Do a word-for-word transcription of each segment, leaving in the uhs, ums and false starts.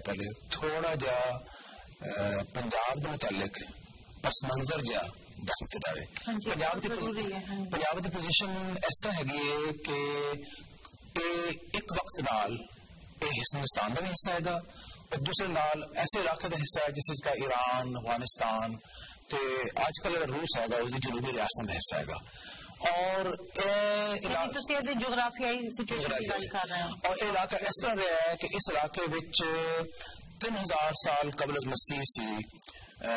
پہلے تھوڑا جا پنجاب کے متعلق پس منظر جا دس دتا جائے. پنجاب کی پوزیشن اس طرح ہے کہ ایک وقت نال یہ ہندوستان کا بھی حصہ ہے گا اور دوسرے نال ایسے علاقے کا حصہ ہے جس کا ایران افغانستان تے آج کل اگر روس ہے گا اس جنوبی ریاستوں کا حصہ ہے گا. اور اور یہ علاقہ اس طرح رہا ہے کہ اس علاقے وچ تین ہزار سال قبل از مسیح سی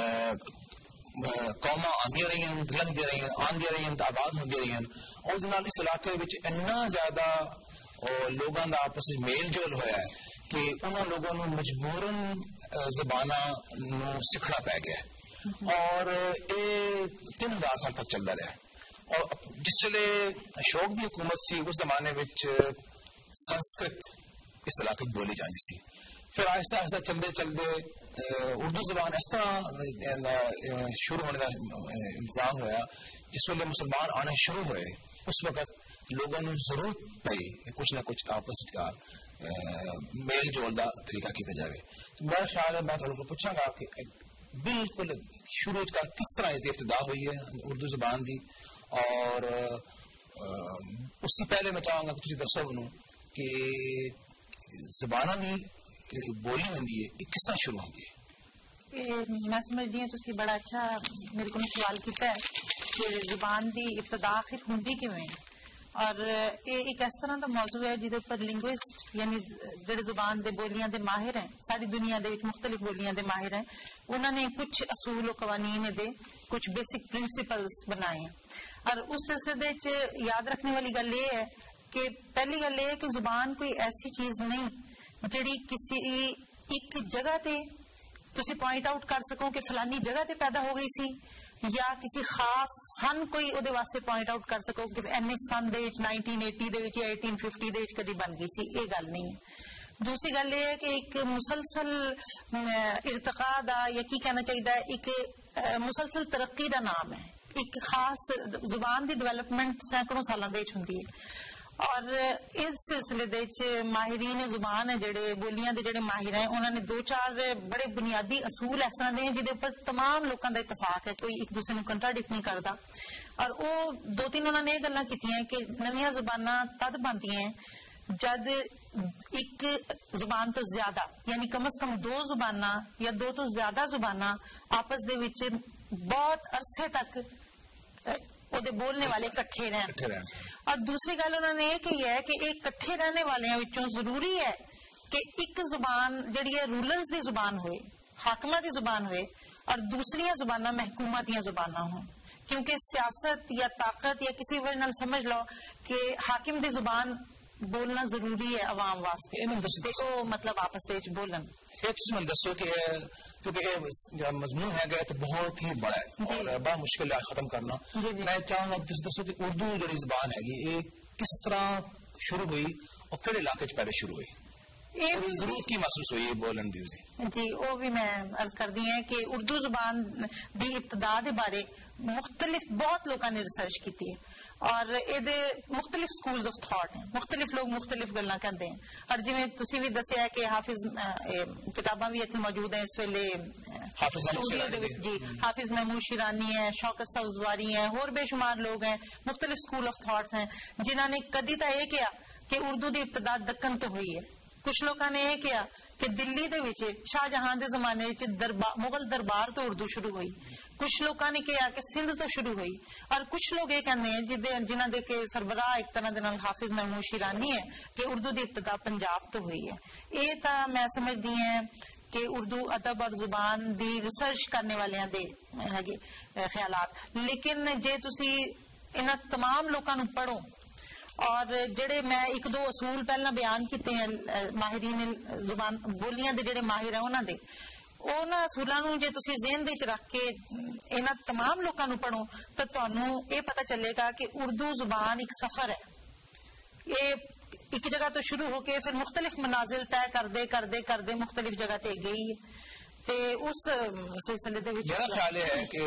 قوما آندی رہی ہیں لنگدی رہی ہیں آندی رہی ہیں آباد ہوندی رہی ہیں اور جنال اس علاقے وچ اتنا زیادہ لوگوں کا آپس میل جول ہویا ہے کہ انہوں لوگوں نے مجبوراً زباناں نو سکھنا پی گیا اور یہ تین ہزار سال تک چلتا رہا. اور جس ویلے اشوک دی حکومت سی اس زمانے وچ سنسکرت اس علاقے بولی جاندی سی. پھر آہستہ آہستہ چلتے چلتے اردو زبان اس طرح شروع ہونے کا انتظام ہوا جس ویلے مسلمان آنے شروع ہوئے اس وقت لوگوں نے ضرورت پئی کہ کچھ نہ کچھ آپس کا میل جول کا طریقہ کیا جائے. میرا خیال ہے میں تھوڑا کو پوچھاں گا کہ بالکل شروع کا کس طرح اس کی ابتدا ہوئی ہے اردو زبان دی اور اس سے پہلے میں چاہوں گا کہ تسی دسو منو کہ زباناں دی بولی ہوندی ہے یہ کس طرح شروع ہوندی ہے. میں سمجھتی ہوں تسی بڑا اچھا میرے کو سوال کیتا ہے کہ زبان دی ابتدا آخر ہوندی کیوں ہے اور یہ ایک اس طرح کا موضوع ہے جہد پر لنگوسٹ یعنی جڑے زبان دے بولیاں دے ماہر ہیں ساری دنیا دے مختلف بولیاں دے ماہر ہیں انہوں نے کچھ اصول و قوانین دے کچھ بیسک پرنسپلز بنائے ہیں. اور اس سلسلے یاد رکھنے والی گل یہ ہے کہ پہلی گل یہ ہے کہ زبان کوئی ایسی چیز نہیں جڑی کسی ایک جگہ تے تسی پوائنٹ آؤٹ کر سکو کہ فلانی جگہ تے پیدا ہو گئی سی یا کسی خاص سن کوئی او دے واسطے پوائنٹ آؤٹ کر سکو کہ اینے سن دے وچ نائنٹین ایٹی دے وچ یا ایٹین ففٹی دے وچ کدی بن گئی سی. یہ گل نہیں ہے. دوسری گل یہ ہے کہ ایک مسلسل ارتقاء دا یا کی کہنا چاہیے ایک مسلسل ترقی دا نام ہے. ایک خاص زبان دی ڈیولپمنٹ سینکڑوں سالاں دے وچ ہوندی ہے اور اس سلسلے دے وچ ماہرین زبان ہے جڑے بولیاں دے جڑے ماہر ہیں انہوں نے دو چار بڑے بنیادی اصول اس طرح دے ہیں جہدے پر تمام لوگوں دا اتفاق ہے کوئی ایک دوسرے نوں کنٹراڈکٹ نہیں کردا. اور وہ دو تین انہوں نے یہ گلاں کیتیاں ہیں کہ نویاں زباناں تد بنتی ہیں جد ایک زبان تو زیادہ یعنی کم از کم دو زباناں یا دو تو زیادہ زباناں آپس دے وچ بہت عرصے تک وہ بولنے والے کٹھے رہن. اور دوسری گل انہوں نے یہ کہی ہے کہ ایک کٹھے رہنے والے وچوں ضروری ہے کہ ایک زبان جڑی ہے رولرز دی زبان ہوئے حاکمہ دی زبان ہوئے اور دوسری زباناں محکومہ دی زباناں ہوں کیونکہ سیاست یا طاقت یا کسی وجہ نال سمجھ لو کہ حاکم دی زبان بولنا ضروری ہے عوام واسطے تو مطلب آپس دے بولن. دسو کہ کیونکہ مضمون ہے گیا تو بہت ہی بڑا ہے اور بڑا مشکل ہے ختم کرنا. میں چاہوں گا کہ دسو کہ اردو جڑی زبان ہے یہ کس طرح شروع ہوئی اور کہڑے علاقے چ پہلے شروع ہوئی ضرورت کی محسوس ہوئی بولن دی. جی وہ بھی میں عرض کر دی ہے کہ اردو زبان دی ابتدا دے بارے مختلف بہت لوگوں نے ریسرچ کی ہے اور یہ مختلف سکولز آف تھاٹ ہیں مختلف لوگ مختلف گلاں کہتے ہیں. اور جی تسی بھی دسیا ہے کہ حافظ کتاباں بھی اتنے موجود ہیں اس ویلے جی حافظ محمود شیرانی ہے شوکت سبزواری ہیں اور بے شمار لوگ ہیں مختلف سکول آف تھاٹس ہیں جنہوں نے کدی تا یہ کیا کہ اردو دی ابتدا دکن تو ہوئی ہے. کچھ لوگوں نے یہ کیا کہ دلی دے وچ شاہ جہاں دے زمانے وچ دربار مغل دربار تو اردو شروع ہوئی. کچھ لوگوں نے کہا کہ سندھ تو شروع ہوئی اور کچھ لوگ یہ کہتے ہیں جنہوں دے کے سربراہ ایک طرح دے نال حافظ محمود شیرانی ہے کہ اردو دی ابتدا پنجاب تو ہوئی ہے. یہ تا میں سمجھتی ہیں کہ اردو ادب اور زبان دی ریسرچ کرنے والے دے خیالات. لیکن جے تسی انہاں تمام لوگوں نوں پڑھو اور جڑے میں ایک دو اصول پہلا بیان کیتے ہیں ماہرین زبان بولیاں دے جڑے ماہر ہیں انہاں دے انہاں اصولاں نوں جے تسی ذہن وچ رکھ کے انہاں تمام لوکاں نوں پڑھو تو تانوں یہ پتہ چلے گا کہ اردو زبان ایک سفر ہے. یہ ایک جگہ تو شروع ہو کے پھر مختلف منازل طے کردے کردے کردے مختلف جگہ تے گئی ہے. تے اس سلسلے دے وچ میرا خیال ہے کہ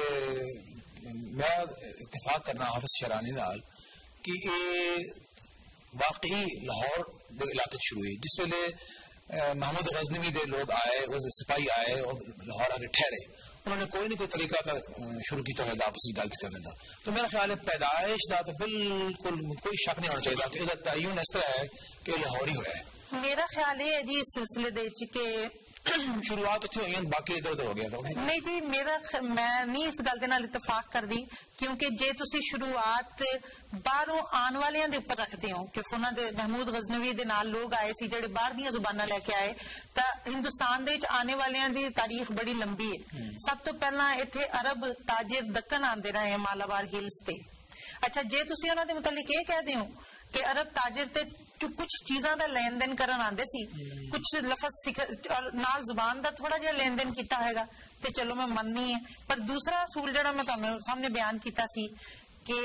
میں اتفاق کرنا حافظ شیرانی نال کہ یہ واقعی لاہور دے علاقے شروع ہوئی جس ویلے محمود غزنوی دے لوگ آئے سپاہی آئے اور لاہور آ کے ٹھہرے انہوں نے کوئی نہ کوئی طریقہ تھا شروع کیا ہے آپس کی گل کرنے کا تو میرا خیال ہے پیدائش کا تو بالکل کوئی شک نہیں ہونا چاہیے کہ یہ تعین اس طرح ہے کہ لاہور ہی ہوا ہے میرا خیال یہ ہے جی اس سلسلے دے کہ شروعات اتنی ہوئی ہیں باقی ادھر ادھر ہو گیا تھا نہیں جی میرا میں نہیں اس گل دے نال اتفاق کرਦੀ کیونکہ جے تسی شروعات باہروں آن والیاں دے اوپر رکھتے ہو کہ فنا دے محمود غزنوی دے نال لوگ آئے سی جڑے باہر دیاں زباناں لے کے آئے تا ہندوستان دے وچ آنے والیاں دی تاریخ بڑی لمبی ہے سب تو پہلا ایتھے عرب تاجر دکن آندے رہے ہیں مالابار ہلز تے اچھا جے تسی انہاں دے متعلق یہ کہہ دیو کہ عرب تاجر تے کچھ چیزاں دا لین دین کرن آندے سی کچھ لفظ اور نال زبان دا تھوڑا جہا لین دین کیتا ہوئے گا تے چلو میں مننی ہے پر دوسرا اصول جڑا میں تانوں سامنے بیان کیتا سی کہ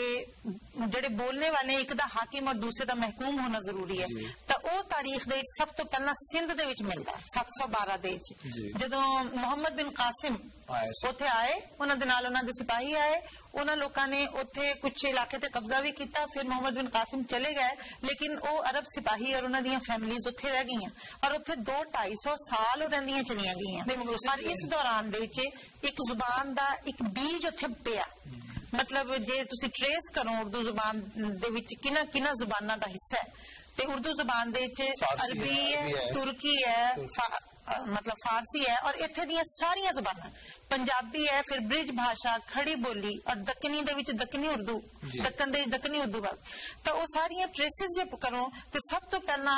جڑے بولنے والے ایک دا حاکم اور دوسرے دا محکوم ہونا ضروری ہے تا او تاریخ دے سب تو پہلا سندھ دے وچ ملدا ہے سات سو بارہ دے وچ جدوں محمد بن قاسم اوتھے آئے انہاں دے نال انہاں دے سپاہی آئے انہاں لوکاں نے اوتھے کچھ علاقے تے قبضہ بھی کیتا پھر محمد بن قاسم چلے گئے لیکن او عرب سپاہی اور انہاں دیاں فیملیز اوتھے رہ گئیاں اور اوتھے دو ڈھائی سو سال رہندیاں چلیاں گئیاں اور اس دوران دے وچ ایک زبان دا ایک بیج اوتھے پیا مطلب جے تسی ٹریس کرو اردو زبان دے وچ کنا کنا زباناں دا حصہ ہے تے اردو زبان دے وچ عربی ہے ترکی ہے مطلب فارسی ہے اور اتھے دیاں ساریاں زباناں پنجابی ہے پھر برج بھاشا کھڑی بولی اور دکنی دے وچ دکنی اردو دکن دے دکنی اردو بات تو وہ ساریاں ٹریسز جب کرو تو سب تو پہلا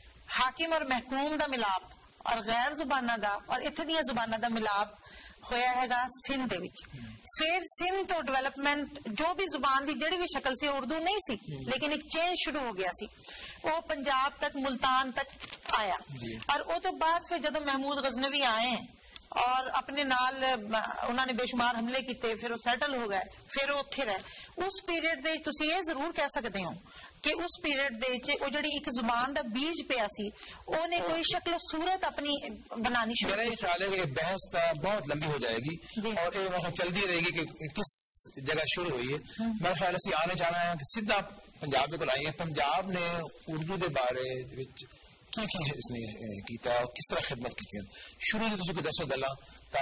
حاکم اور محکوم دا ملاپ اور غیر زباناں دا اور اتھے دیاں زباناں دا ملاپ ہویا ہے گا سندھ دے وچ پھر سندھ تو ڈیولپمنٹ جو بھی زبان دی جڑی بھی شکل سی اردو نہیں سی لیکن ایک چینج شروع ہو گیا سی وہ پنجاب تک ملتان تک آیا اور او تو بعد پھر جدو محمود غزنوی آئے ہیں اور اپنے نال انہوں نے بے شمار حملے کیتے پھر وہ سیٹل ہو گئے پھر وہ اتھے رہے اس پیریڈ دے تسی یہ ضرور کہہ سکتے ہو کہ اس پیریڈ دے چے وہ جڑی ایک زبان دا بیج پیا سی وہ نے کوئی شکل و صورت اپنی بنانی شروع میرا یہ خیال ہے کہ بحث تا بہت لمبی ہو جائے گی اور یہ وہاں چلتی رہے گی کہ کس جگہ شروع ہوئی ہے میرا خیال ہے آنے جانا ہے کہ سیدھا پنجاب دے کول آئی ہیں پنجاب نے اردو دے بارے وچ کی کی اس نے کیتا اور کس طرح خدمت کی ہے شروع سے تسی کوئی دسو گلاں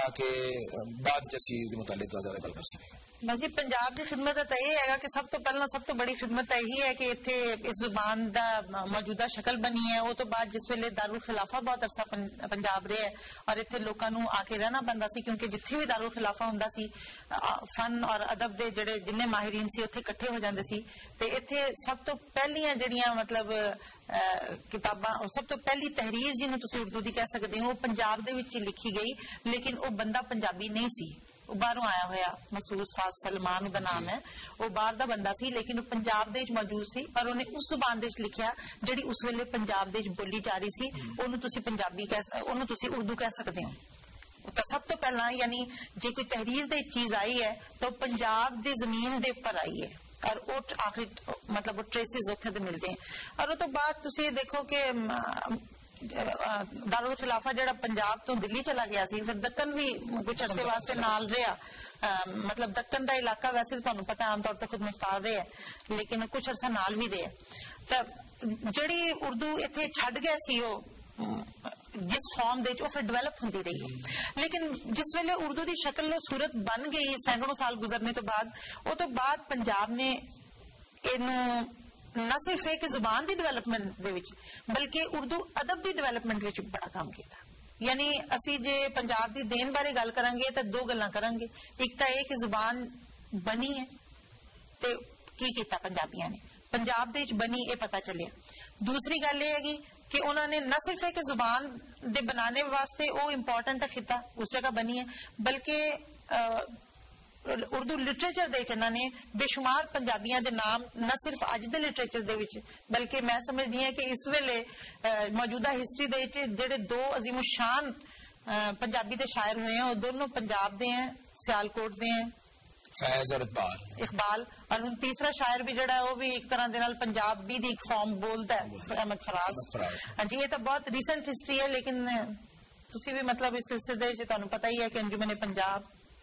تاکہ بعد جسی اس متعلق زیادہ گل کر سکیں جی پنجاب کی خدمت تو یہ ہے کہ سب تو پہلا سب تو بڑی خدمت یہی ہے کہ اتنے اس زبان دا موجودہ شکل بنی ہے وہ تو بعد جس ویلے دارالخلافہ بہت عرصہ پنجاب رہے ہے اور اتنے لوگوں نو آ کے رہنا بنتا سی کیونکہ جتھے بھی دارالخلافہ ہوندا سی فن اور ادب دے جڑے جن ماہرین سی اتنے کٹھے ہو جاندے سی تے اتنے سب تو پہلیاں جڑیاں مطلب کتاباں سب تو پہلی تحریر جنوں تسی اردو دی کہہ سکتے ہو پنجاب دے وچ لکھی گئی لیکن وہ بندہ پنجابی نہیں سی وہ باہروں آیا ہوا مسعود ساز سلمان دا نام ہے وہ باہر دا بندہ سی لیکن وہ پنجاب دے موجود سی اور انہیں اس زبان دے لکھیا جڑی اس ویلے پنجاب دے بولی جا رہی سی انہوں تسی پنجابی انہوں تسی اردو کہہ سکتے ہو تو سب تو پہلا یعنی جے کوئی تحریر دے چیز آئی ہے تو پنجاب دے زمین دے اوپر آئی ہے اور وہ آخری مطلب وہ ٹریسز اتنے دے ملتے ہیں اور وہ تو بعد تسی دیکھو کہ دارالخلافہ جڑا پنجاب تو دلی چلا گیا سی پھر دکن بھی کچھ عرصے واسطے نال رہا مطلب دکن دا علاقہ ویسے تانوں پتہ عام طور تے خود مختار رہے ہے لیکن کچھ عرصہ نال بھی رہے تے جڑی اردو ایتھے چھڈ گئے سی وہ جس فارم دے وہ پھر ڈیولپ ہوندی رہی ہے لیکن جس ویلے اردو دی شکل و صورت بن گئی سینکڑوں سال گزرنے تو بعد وہ تو بعد پنجاب نے اینوں نہ صرف ایک زبان دی ڈیولپمنٹ دے وچ بلکہ اردو ادب دی ڈیولپمنٹ وچ بڑا کام کیتا یعنی اسی جے پنجاب دی دین بارے گل کریں گے تو دو گلاں کریں گے ایک تو یہ کہ زبان بنی ہے تے کی کیتا پنجابیاں نے پنجاب دے وچ بنی یہ پتہ چلیا دوسری گل یہ ہے کہ انہوں نے نہ صرف ایک زبان دے بنانے واسطے وہ امپورٹنٹ خطہ اس جگہ بنی ہے بلکہ اردو لٹریچر دے چنا نے بے شمار پنجابیاں دے نام نہ صرف اج دے لٹریچر دے وچ بلکہ میں سمجھدی ہوں کہ اس ویلے موجودہ ہسٹری دے وچ جڑے دو عظیم الشان پنجابی دے شاعر ہوئے ہیں وہ دونوں پنجاب دے ہیں سیالکوٹ دے ہیں فیض اور اقبال اقبال اور ہن تیسرا شاعر بھی جڑا ہے وہ بھی ایک طرح دے نال پنجابی دی ایک فارم بولدا ہے احمد فراز ہاں جی یہ تو بہت ریسنٹ ہسٹری ہے لیکن تسی بھی مطلب اس سلسلے وچ تانوں پتہ ہی ہے کہ انجمن پنجاب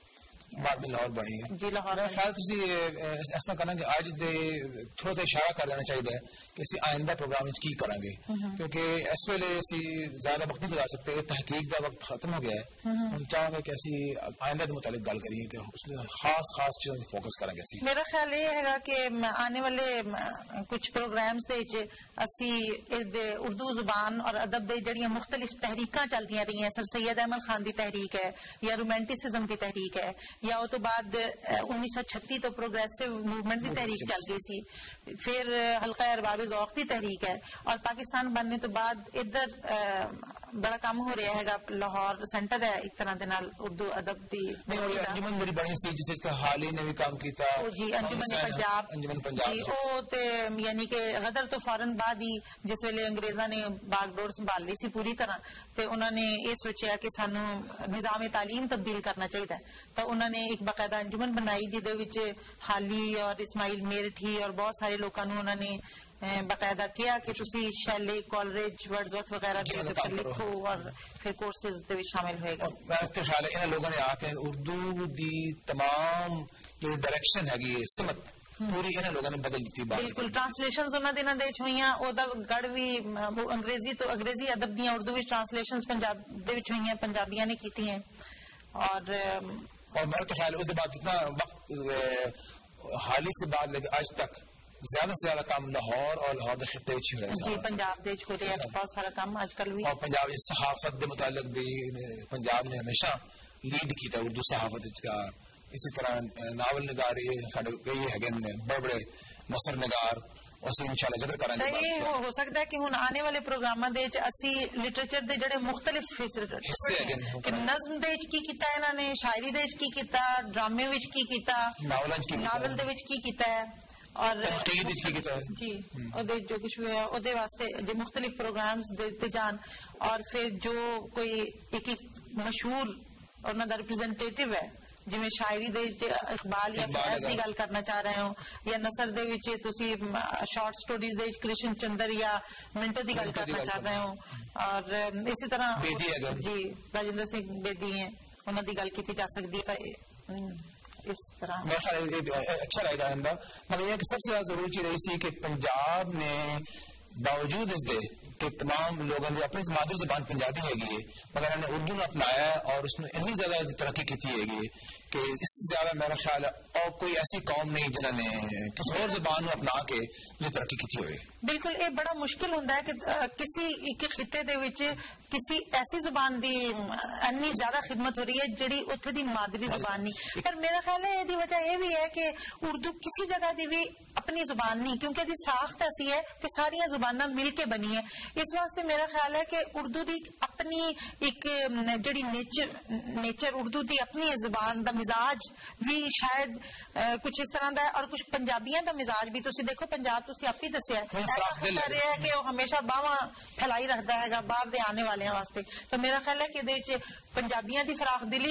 بعد میں لاہور بنی ہے. جی لاہور. میرا خیال تسی اس طرح کرنا کہ آج دے تھوڑا سا اشارہ کر دینا چاہیے کہ اسی آئندہ پروگرام کی کریں گے کیونکہ اس ویلے اسی زیادہ وقت نہیں گزار سکتے. تحقیق کا وقت ختم ہو گیا ہے. ہم چاہوں گے کہ اسی آئندہ کے متعلق گل کریے کہ اس میں خاص خاص چیزوں سے فوکس کریں گے. میرا خیال یہ ہے کہ آنے والے کچھ پروگرامز دے اسی اردو زبان اور ادب دے جڑیاں مختلف تحریکاں چلدیاں رہی ہیں. سر سید احمد خان دی تحریک ہے یا رومانٹسزم کی تحریک ہے یا وہ تو بعد انیس سو چھتی تو پروگریسو موومنٹ کی تحریک چل گئی سی. پھر حلقہ ارباب ذوق کی تحریک ہے اور پاکستان بننے تو بعد ادھر بڑا کام ہو رہا ہے. لاہور سینٹر ہے ایک طرح دے نال اردو ادب دی. انجمن بڑی بڑی سی جس کا حال ہی نے بھی کام کیتا. جی انجمن پنجاب. انجمن پنجاب جی او تے یعنی کہ غدر تو فوراً بعد ہی جس ویلے انگریزاں نے باغ ڈور سنبھال لی سی پوری طرح تے انہوں نے یہ سوچیا کہ سانو نظام تعلیم تبدیل کرنا چاہیے تو انہوں نے ایک باقاعدہ انجمن بنائی جہدے وچ حالی اور اسماعیل میرٹھی اور بہت سارے لوگوں نے انہوں نے باقاعدہ کیا کہ تسی شیلے کالریج ورڈزورتھ وغیرہ دے اوپر لکھو اور پھر کورسز دے وچ شامل ہوئے گا. میرا خیال ہے ان لوگوں نے آ کے اردو دی تمام جو ڈائریکشن ہے گی سمت پوری انہاں لوگوں نے بدل دیتی. بالکل ٹرانسلیشنز انہاں دے نال دیچ ہوئیاں او دا گڑ وی انگریزی تو انگریزی ادب دیاں اردو وچ ٹرانسلیشنز پنجاب دے وچ ہوئیاں پنجابیاں نے کیتی ہیں. اور اور میرا تو خیال ہے اس کے بعد جتنا وقت حالی سے بعد لے کے آج تک زیادہ سے زیادہ کام لاہور اور لاہور دے خطے وچ ہوا ہے. جی پنجاب دے وچ ہو رہا ہے بہت سارا کام آج کل بھی. اور پنجاب صحافت دے متعلق بھی پنجاب نے ہمیشہ لیڈ کیتا اردو صحافت وچ کا. اسی طرح ناول نگاری ساڈے کئی ہے بڑے بڑے نثر نگار اسی انشاءاللہ ذکر کریں گے. یہ ہو سکتا ہے کہ ہن آنے والے پروگراماں دے وچ اسی لٹریچر دے جڑے مختلف حصے کہ نظم دے وچ کی کیتا ہے انہاں نے, شاعری دے وچ کی کیتا, ڈرامے وچ کی کیتا, ناول دے وچ کی کیتا ہے اور جی او جو کچھ بھی ہے او دے واسطے جو مختلف پروگرامز دیتے جان. اور پھر جو کوئی ایک ایک مشہور انہاں دا ریپرزینٹیٹیو ہے جی میں شاعری دے اقبال یا فیض دی گل کرنا چاہ رہے ہوں یا نثر دے وچ تسی شارٹ سٹوریز دے کرشن چندر یا منٹو دی گل کرنا چاہ رہے ہوں. اور اسی طرح جی راجندر سنگھ بیدی ہیں انہاں دی گل کیتی جا سکتی ہے. اس طرح اچھا رہے گا آئندہ. مگر یہ کہ سب سے زیادہ ضروری چیز ایسی کہ پنجاب نے باوجود اس دے کہ تمام لوگوں نے اپنی مادری زبان پنجابی ہے گی مگر انہوں نے اردو نے اپنایا ہے اور اس میں اتنی زیادہ ترقی کی ہے گی کہ اس سے زیادہ میرا خیال ہے اور کوئی ایسی قوم نہیں جنہوں نے کسی اور زبان کو اپنا کے جو ترقی کی ہوئے. بالکل یہ بڑا مشکل ہوتا ہے کہ کسی ایک خطے دے وچ کسی ایسی زبان دی انی زیادہ خدمت ہو رہی ہے جڑی اتھے دی مادری زبان نہیں. پر میرا خیال ہے یہ وجہ یہ بھی ہے کہ اردو کسی جگہ دی بھی اپنی زبان نہیں کیونکہ دی ساخت ایسی ہے کہ ساری زباناں مل کے بنی ہے. اس واسطے میرا خیال ہے کہ اردو دی اپنی ایک جڑی نیچر نیچر اردو دی اپنی زبان دا مزاج بھی شاید کچھ اس طرح دا ہے اور کچھ پنجابیاں دا مزاج بھی. تسی دیکھو پنجاب تسی آپ ہی دسیا ہے کر رہا ہے کہ وہ ہمیشہ باواں پھیلائی رکھتا ہے گا باہر دے آنے والے واسطے. تو میرا خیال ہے کہ دے وچ پنجابیاں دی فراخ دلی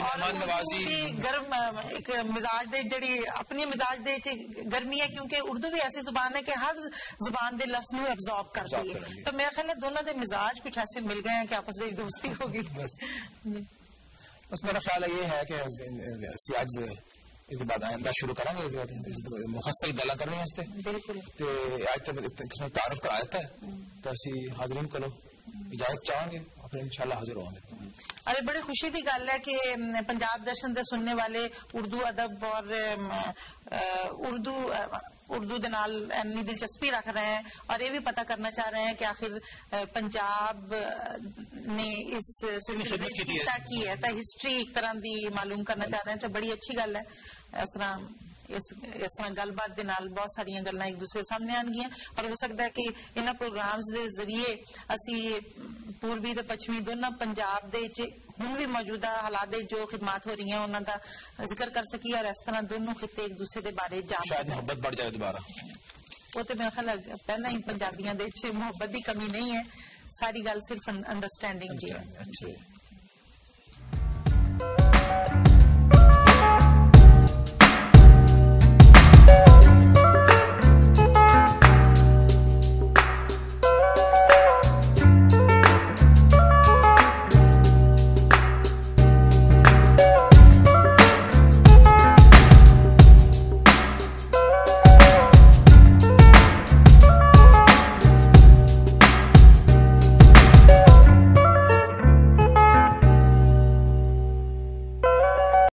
اور گرم ایک مزاج دے جڑی اپنی مزاج دے گرمی ہے کیونکہ اردو بھی ایسی زبان ہے کہ ہر زبان دے لفظ نو ابزارب کرتی ہے. تو میرا خیال ہے دونوں دے مزاج کچھ ایسے مل گئے ہیں کہ آپس میں دوستی ہوگی. بس میرا خیال ہے یہ ہے کہ سیاج اس بعد آئندہ شروع کریں گے مفصل گلا کرنی ہے اس تے بالکل تے آج تک تعارف کرایا تھا تو اسی حاضرین کو اجازت چاہیں گے پھر انشاءاللہ حاضر ہوں گے. ارے بڑی خوشی کی گل ہے کہ پنجاب درشن دے سننے والے اردو ادب اور اردو اردو دے نال اتنی دلچسپی رکھ رہے ہیں اور یہ بھی پتہ کرنا چاہ رہے ہیں کہ آخر پنجاب نے اس خدمت کی ہے تو ہسٹری ایک طرح دی معلوم کرنا چاہ رہے ہیں. تو بڑی اچھی گل ہے. اس طرح اس اس طرح گل بات دے نال بہت ساری گلاں ایک دوسرے سامنے آن گیا اور ہو سکتا ہے کہ انہاں پروگرامز دے ذریعے اسی پوربی تے پچھمی دونوں پنجاب دے ہن بھی موجودہ حالات جو خدمات ہو رہی ہیں انہاں دا ذکر کر سکی اور اس طرح دونوں خطے ایک دوسرے دے بارے جان شاید محبت بڑھ جائے دوبارہ. وہ تو میرا خیال ہے پہلا ہی پنجابیاں دے محبت دی کمی نہیں ہے ساری گل صرف انڈرسٹینڈنگ دی ہے.